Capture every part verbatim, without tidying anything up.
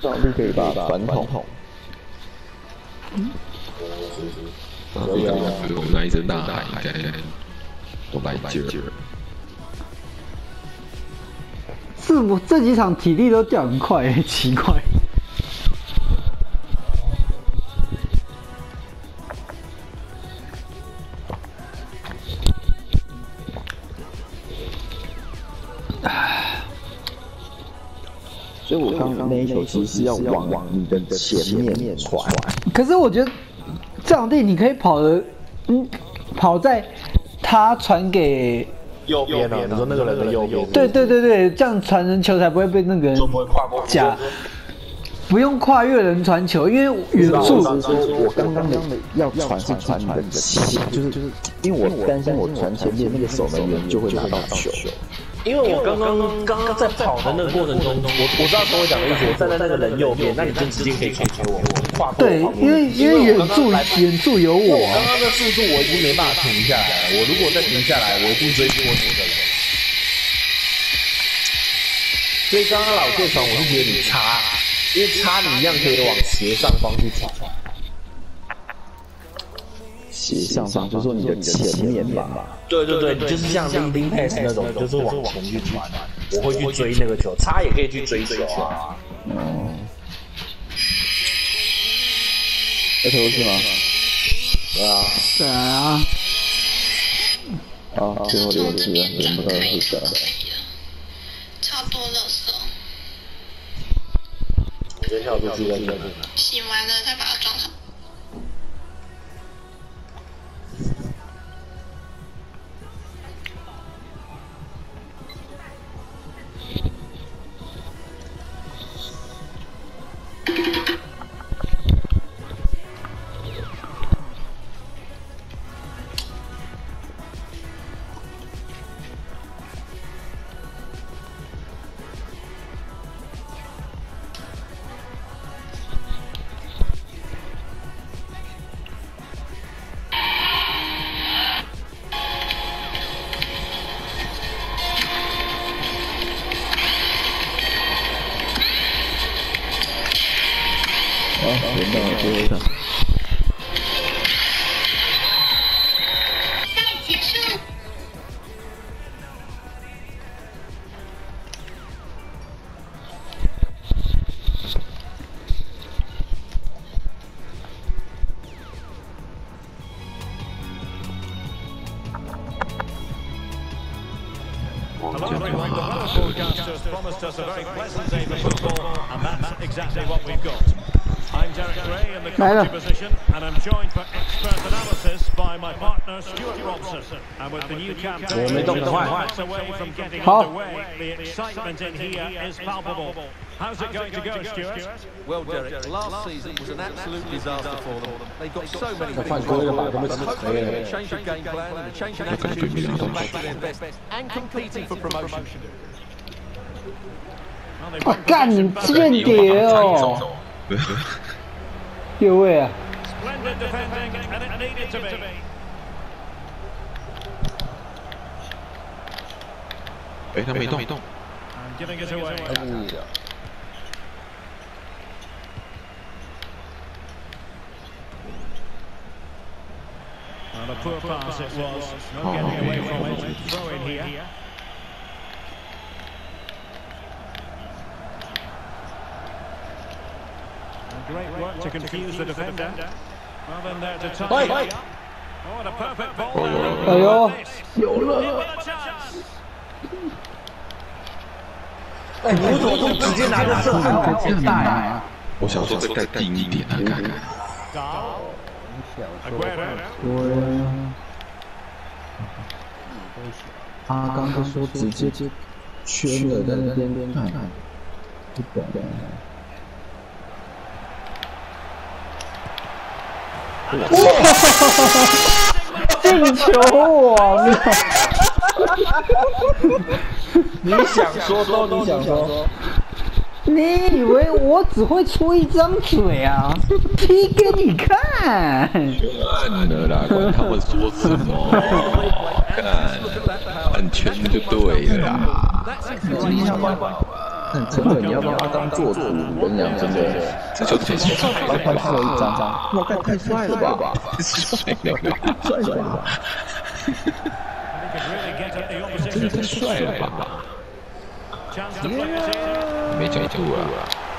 这样就可以把传统。 然后刚刚我那一声呐喊应该都来劲儿。 是我这几场体力都掉很快、欸，奇怪。 所以我刚刚那一球其实是要往你的前面传。 可是我觉得这场地你可以跑的，嗯，跑在他传给。 右边啊，你说那个人的右边。 对对对对，这样传人球才不会被那个人假，不用跨越人传球，因为远处。 说我刚刚的要传是传你的前，就是就是，因为我担心我传前面那个守门员就会拿到球。 因为我刚刚刚刚在跑的那个过程中，我我知道跟我讲的意思，我站在那个人右边，那你就直接可以传给我，跨过。 对，因为因为远处远处有我。 刚刚的速度我已经没办法停下来了，我如果再停下来，我一定追不过你的人。所以刚刚老谢传，我是觉得你差，因为差你一样可以往斜上方去传。 斜上方就是说你的前面吧。 对对对，就是像 leading pass 那种，就是往前去传，我会去追那个球，他也可以去追球啊。 哦。要投是吗？ 对啊。 对啊。 啊，最后留置了，轮不到是的。 超多垃圾。 我先跳出去再说。 洗完了再把它装好。 好，轮到最后一场。 赛结束。 Hello everyone, the Welsh broadcasters promised us a very pleasant day for football, and that's exactly what we've got. I'm Derek Gray in the commentary position, and I'm joined for expert analysis by my partner Stuart Robson. And with the new campaign just minutes away from getting underway, the excitement in here is palpable. How's it going to go, Stuart? Well, Derek, last season was an absolute disaster for them. They've got so many things wrong, but hopefully they're changing game plan and changing attitude to come back to their best and competing for promotion. 我干你间谍哦！越位啊！ Splendid defending, and it needed to be. 哎，他没动，没动。 And giving it away. And a poor pass it was. No getting away from it. Throw in here. Great work to confuse the defender. Well then there to tie it up. Oh, and a perfect ball. 哎呦， 有了！ 哎，你为什么直接拿个射还要往前带啊？ 我想说再带近一点啊，看看。 他刚刚说直接圈了，在那边看，不懂。 进球王！ 你想说都你想说， 你以为我只会出一张嘴啊？踢给你看！ 算了啦，管他们说什么，看，按圈就对了啦。 今天要办法， 真的，你要帮阿当做主，我跟你讲，真的， 这就太帅了吧！ 快拍了一张，哇，太太帅了吧！帅了，帅了吧！ 真的太帅了吧！没角度啊！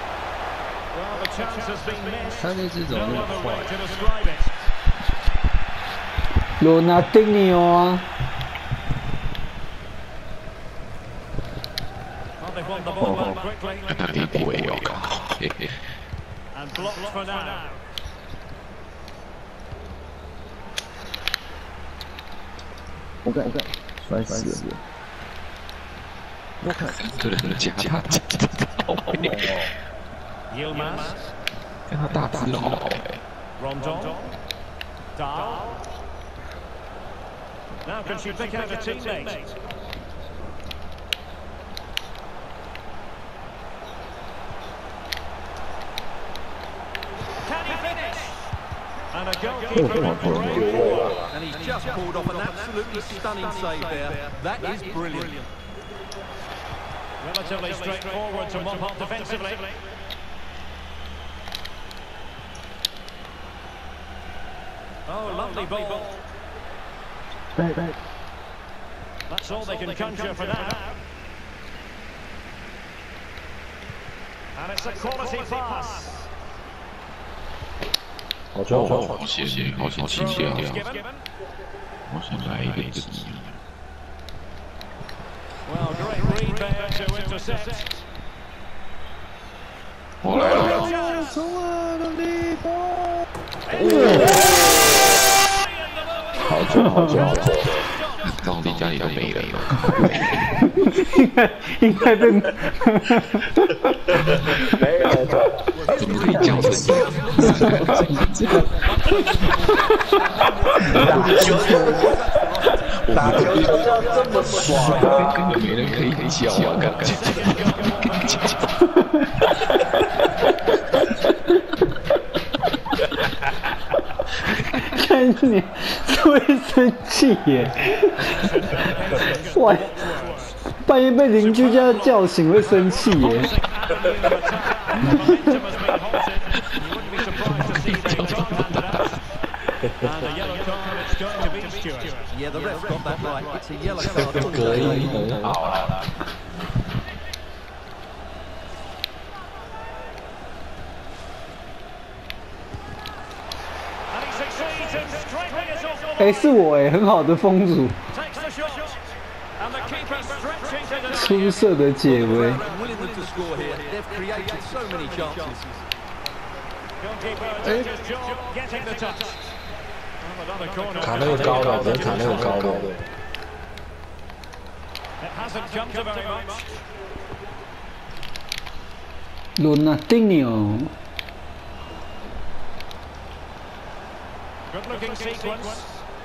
他那只怎么那么快？ 罗纳丁尼奥啊！ 那里不会有靠，嘿嘿。 我看，我看，摔死了！ 我看这人假假假假好美，跟他大只佬哎。 Now can she pick out a teammate? Can he finish? And a goalkeeper for And he's just pulled off an absolutely stunning save there. That is brilliant. Relatively straightforward to mop up defensively. Oh, lovely ball. Back, back. That's all they can conjure for now. And it's a quality pass. 好球，好险，好险，轻掉掉。我想来一个字。 Well, great read there to intercept. 我来了。 好球，好球，好球！ 到底家里都没人了。 应该应该被没人怎么可以叫成这样？ 打球打球就要这么爽啊！ 根本没人可以叫啊！干干看你会生气耶！哇，半夜被邻居家叫醒会生气耶！ Yeah, the ref got that right. It's a yellow card. 隔音很好啦。 哎，是我哎，很好的封阻，出色的解围。 卡那个高的，不是卡那个高的。 罗纳丁尼奥。 Good looking sequence.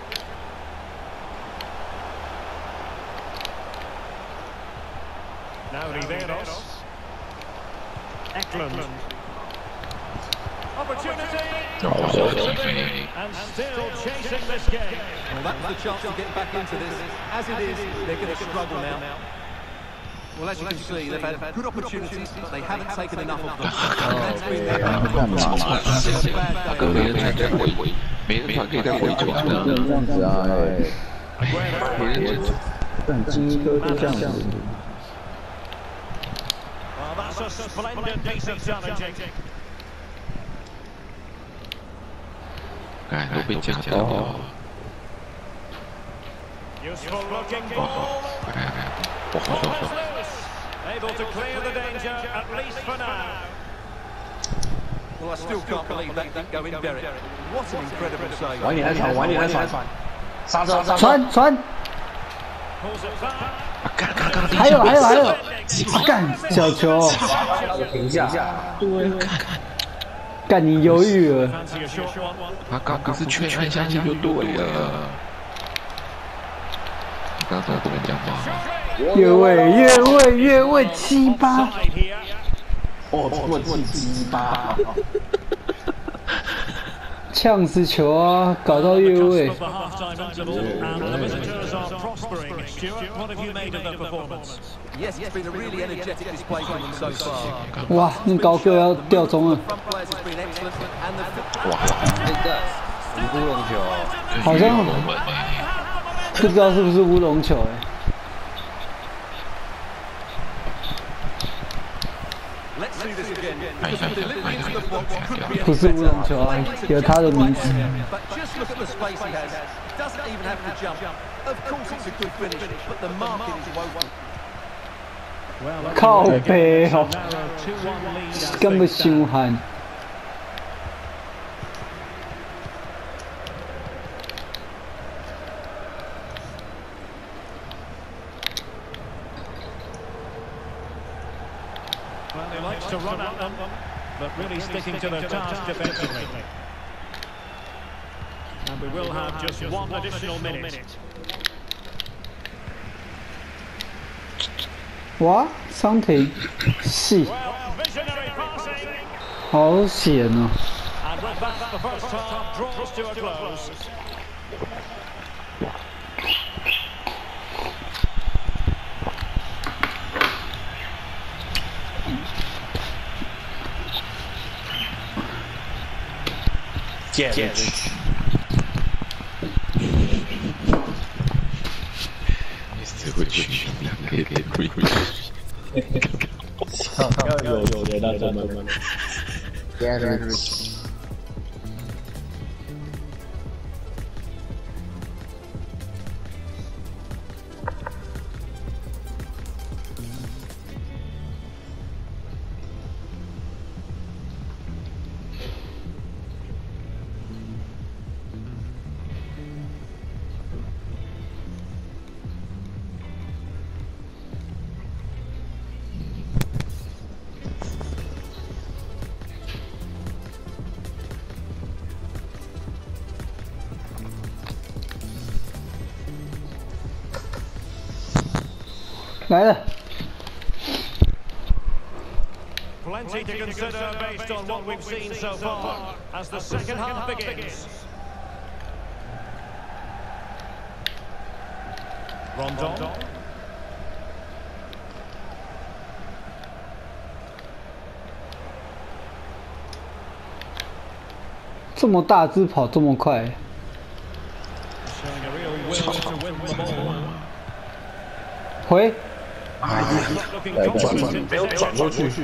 Now Riveros. Eklund. Opportunity. And still chasing this game. Well, that's the chance to get back into this. As it is, they're going to struggle now. Well, as you can see, they've had good opportunities, but they haven't taken enough of them. That's been their bad day. 没人才在回回，没人才可以再回传的。 不能这样子啊！哎， 没人但金一哥就这样子。 Well, that's a splendid piece of challenging. 哎，都被夹到了。 Useful looking ball. Able to clear the danger, at least for now. Well, I still can't believe that didn't go in, Derek. What an incredible save. 晚点来传，晚点来传，刹车，刹车， 传传， Pulls it back. 还有还有还有，干小球， 停一下， 对，干你犹豫了。 Fancy a short one. 他刚刚是劝按下去就对了。你刚才不能讲话。 越位越位越位七八， 哦，我记鸡巴， 呛死球啊，搞到越位。 The half-time interval and the visitors are prospering. Stuart, what have you made of the performance? Yes, it's been a really energetic display from them so far. 哇，那高个要掉中了， Front players has been excellent, and the 乌龙球， 好像不知道是不是乌龙球哎、 Let's see this again. Because the delivery into the box could be 不是乌龙球啊，有他的名字。 But just look at the space he has. Doesn't even have to jump. Of course it's a good finish, but the marking is woeful. 靠背哦，根本伤害。 Well, he likes to run at them, but really sticking to their task defensively. And we will have just one additional minute. 哇，伤停，是， Well, visionary passing. 好险哦！ And with that, the first half draws to a close. 见见。 只会去两个给亏。 要有有人那真的。 来了。 Plenty to consider based on what we've seen so far as the second half begins. Rondon. 这么大只跑这么快， Showing a real will to win the ball. 回， Looking confident in 没有转过去。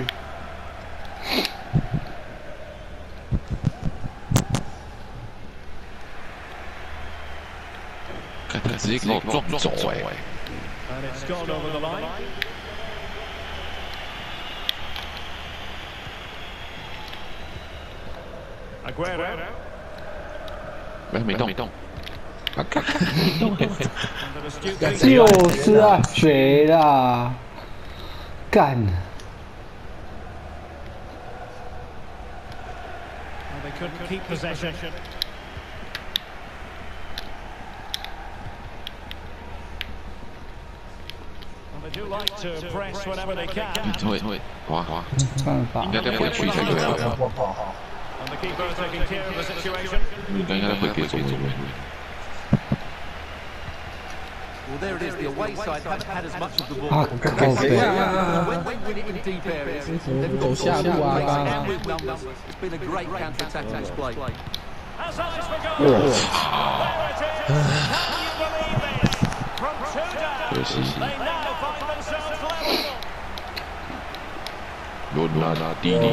看他直接给我撞走哎！ And it's gone over the line. Aguero. 没没动没动，啊看， Under astute 就是啊，谁啦？干！ And they couldn't keep possession. And they do like to press whenever they can. 会会，哇哇， 办法应，该再回去才对啊， And the keeper taking care of the situation. 应该应该会给中卫。 Well, there it is. The away side haven't had as much of the ball. 啊，靠背， When they win it in deep areas, they've got goals and with numbers. It's been a great counter-attacking display. Has eyes for goal. There it is. Can you believe this? From two down, 可惜， they now find themselves level. 罗纳纳蒂尼，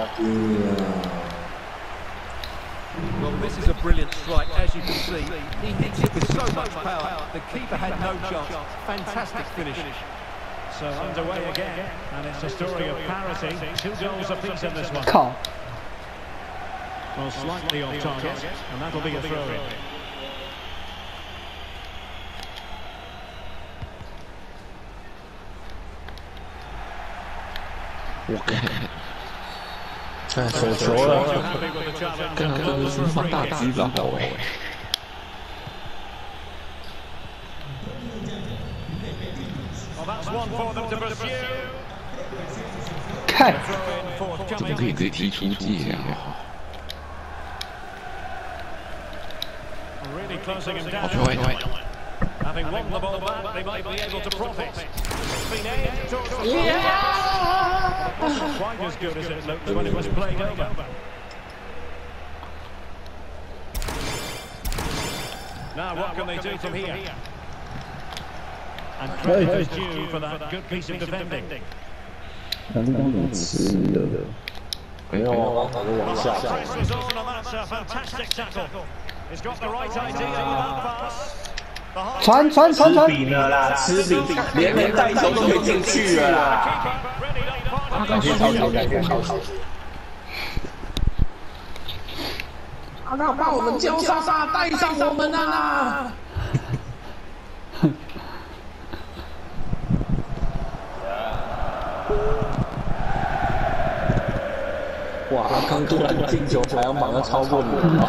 Well, this is a brilliant strike, as you can see. He hits it with so much power. The keeper had no chance. Fantastic finish. So underway again, and it's a story of parity. Two goals apiece in this one. 靠！ Well, slightly off target, and that'll be a throw-in. 我看， 看手球了， Happy with the challenge 看 and 他真的 goes 是 for a 放 free 大 kick. 只老哎。 Well, that's one for them to pursue. 看， Throw-in 怎么 forthcoming. 可以直接踢出界啊？ Really closing him 好 down. 球哎！ Having won the ball back, they might be able to profit. It's been aimed towards the yeah! It wasn't quite as good as it looked when it was played over. Now what can they do from here? And credit is due for that good piece of defending. 他这刚怎么吃的？ 没有，往下走。 Press was on, and that's a fantastic tackle. He's got the right idea with that pass. 传传传传！ 吃饼了啦，吃饼，连人带球都可以进去了啦。感谢超球，感谢超球。阿嘎把我们叫莎莎带上我们啊！哇，刚突然进球，排行榜要超过你了。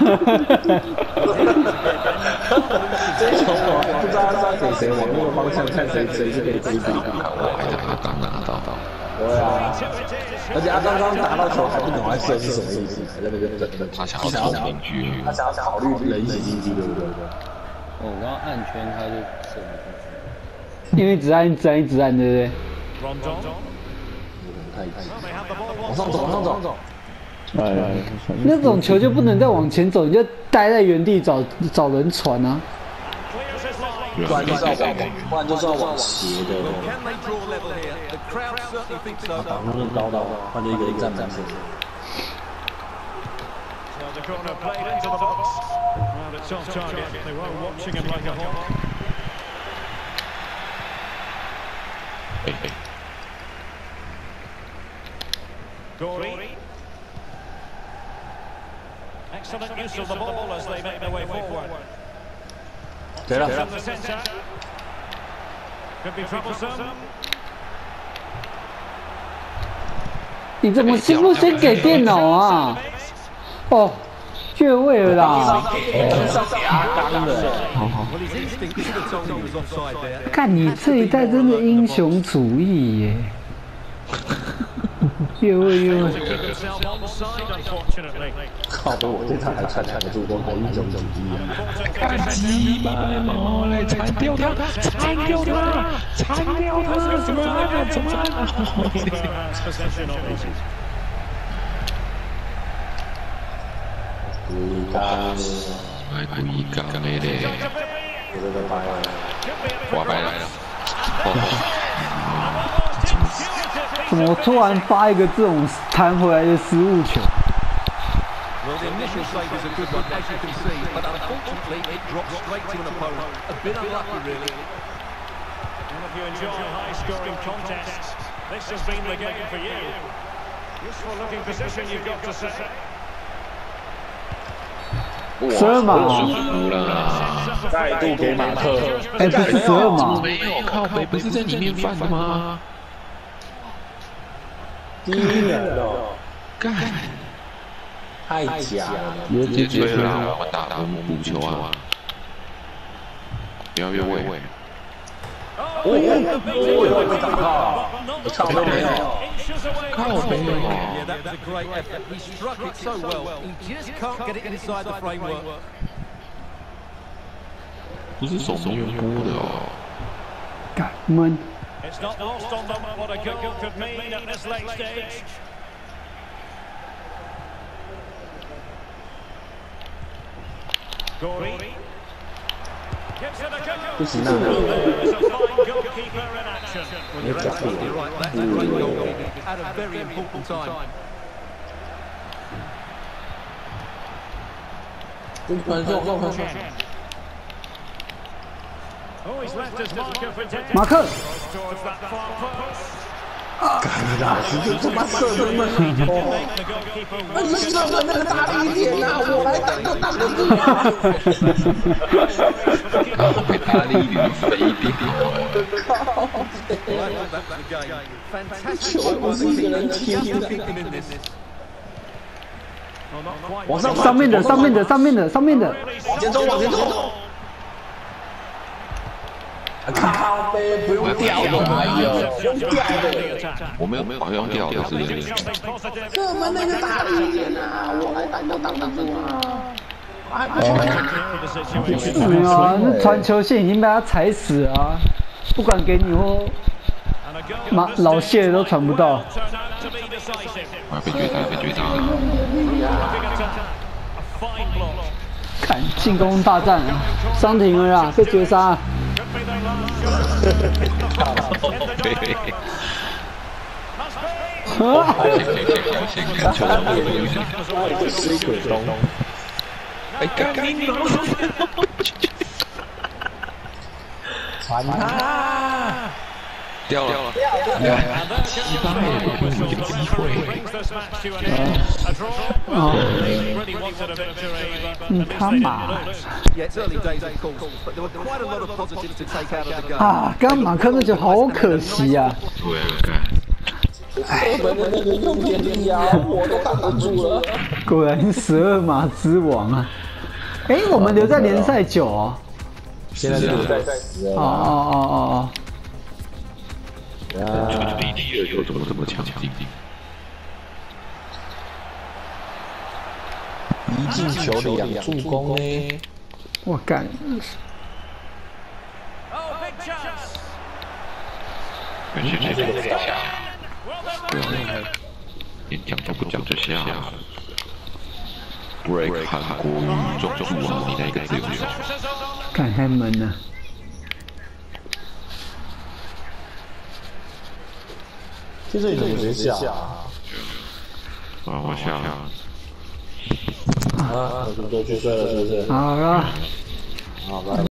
这球我不知道是要给谁，往那个方向看谁谁是可以追平。 我还在阿刚拿到。 对啊，而且他刚刚拿到球还不懂他射是什么意思，还在那边等等。 他想要冲进去， 他想要考虑人形经济，对不对？ 哦，我刚刚按圈他就射了进去。因为只按一直按一直按，对不对？ 太往上走，往上走。 哎， 那种球就不能再往前走，你就待在原地找找人传啊。 不然就是要往，不然就是要往斜的。把防守高到换成一个一站满线。 Excellent use of the ball as they make their way forward. 对了， From the centre. Could be troublesome. 你怎么先不先给电脑啊？哦，越位了啦！看你这一代真的英雄主义耶！越位越位。 靠的，我这场还传传得住，我还英雄主义啊！ 干鸡巴毛嘞！铲掉他！铲掉他！铲掉他！怎么办？怎么办？ 故意干， 哎，故意干没嘞！ 我这个白了， 我白来了。 怎么突然发一个这种弹回来的失误球？ Well, the initial save is a good one, as you can see, but unfortunately it dropped straight to an opponent. A bit unlucky, really. Well, if you enjoy high-scoring contests, this has been the game for you. Useful-looking position, you've got to say. 十二码， 再度给马克。 哎，不是十二码， 没有，靠北不是在里面犯的吗？ 第一秒哦， 干。 太假了！ 直接追了，我打我们补球啊！不要越位！ 哦，我被挡到，我操都没有， 靠没有！ Yeah, that was a great effort. He struck it so well. He just can't get it inside the framework. 不是守门员拨的哦。 干闷。 It's not lost on them what a goal could mean at this late stage. Gorey gives it a go. 不行啊！ There's a fine goalkeeper in action. Well, you're absolutely right. That's a great goal at a very important time. 真传送，送传。 Oh, he's left his marker for dead. 马克。 Towards that far post. 干啦！你他妈射的那么多，那你射的那个大力一点啊！我来挡都挡得住啊！ 被大力一点飞掉。 球不是一个人踢的。往上， 上面的，上面的，上面的，上面的。 往前冲，往前冲。 靠背不用掉的，哎呦，不用掉的。 我没有没有好像掉的是不是？ 这么那个大力一点啊！我来挡都挡得住啊！ 没有啊，那传球线已经被他踩死了啊！不管给你或马老谢都传不到。 啊，被绝杀，被绝杀！ 看进攻大战啊，伤停了啦，被绝杀。啊！ 哎，干你老师！ 传他！ 掉了，掉了！西班牙有给你个机会。 哦，你他妈！啊，刚马克那球好可惜呀！ 对啊，干。 我们的那个用点力啊，我都挡不住了。 果然十二码之王啊！哎，我们留在联赛九哦。 现在是联赛十。 哦哦哦哦哦。 啊！一踢二球怎么这么强劲？ 一进球两助攻呢！ 我干！ 而且这个不强。 不要连讲都不讲这些啊 ！break 韩国语中助啊，你那个字有没有？ 看太闷了。 其实你怎么没下啊？ 啊，我下了。 啊，我就都去睡了，是不是？ 好了。 好吧。